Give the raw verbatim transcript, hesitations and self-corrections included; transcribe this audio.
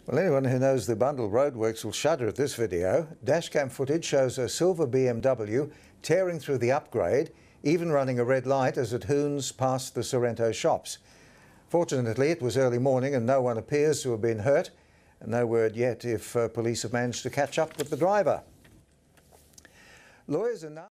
Well, anyone who knows the Bundall roadworks will shudder at this video. Dashcam footage shows a silver B M W tearing through the upgrade, even running a red light as it hoons past the Sorrento shops. Fortunately, it was early morning and no one appears to have been hurt, and no word yet if uh, police have managed to catch up with the driver. Lawyers are now